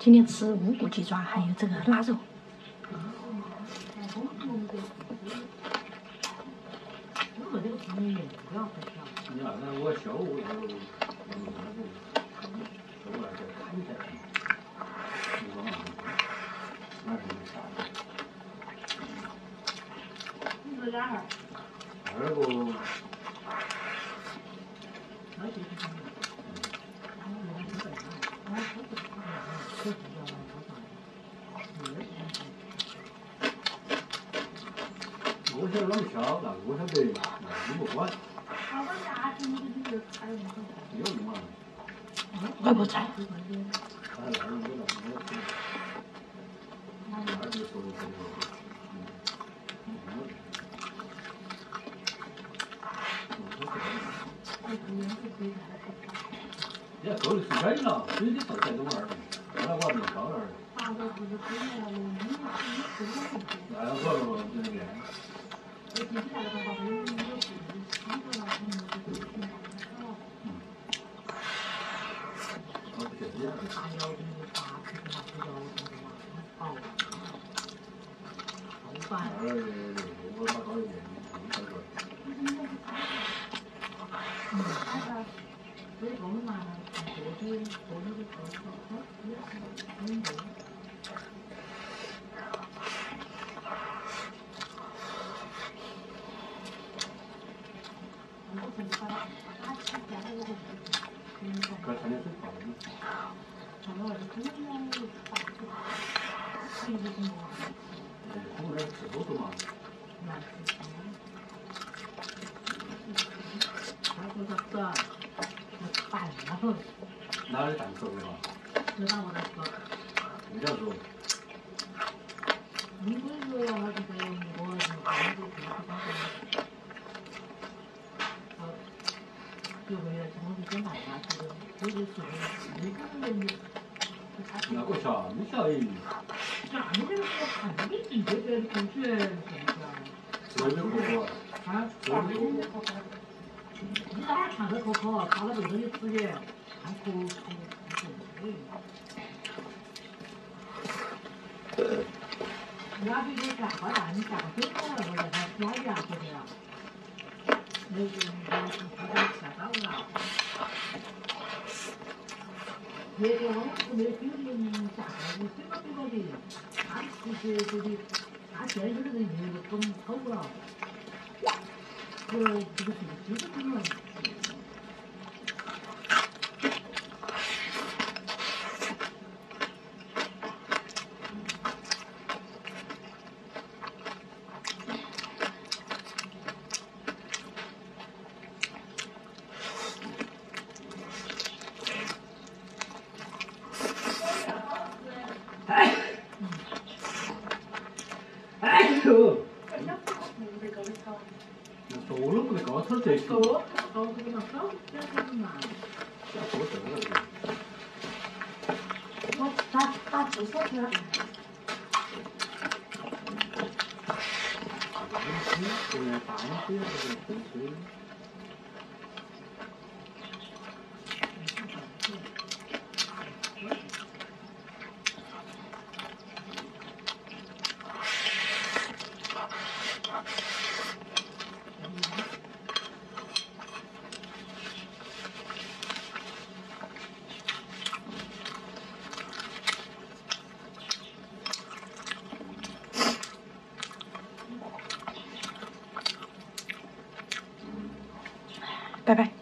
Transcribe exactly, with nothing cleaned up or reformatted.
今天吃无骨鸡爪，还有这个腊肉。 二个。我晓得啷个敲，那我晓得，那你不管。有用嘛？ 外婆菜。 人家够的是人了，水的到在东儿，后来我还没烧那儿。哎，不不不，那个。哪里蛋壳的嘛？知道我的壳。为啥说？你不是说要那个我什么房子什么地方？六个月从是真买的，这个就是属于一个人的。那个啥，你晓得？啥？你这个是看你几个月的过去，是不是？这个可可啊？这个可可。你让他看着可可，看了背后的字眼，看可可。鸭皮都下好大，你下个水果了，我在它鸭牙不得了。那个那个下到了。那个我们那冰淇下来，你水果水果的，他其实这里，他现在有的人用的很偷了。这个这个这个这个。哎，哎呦！那多了不得高头这些。多，高头那高，这是嘛？下多少了？我打打厕所去了。现在大一些这个风水。 拜拜。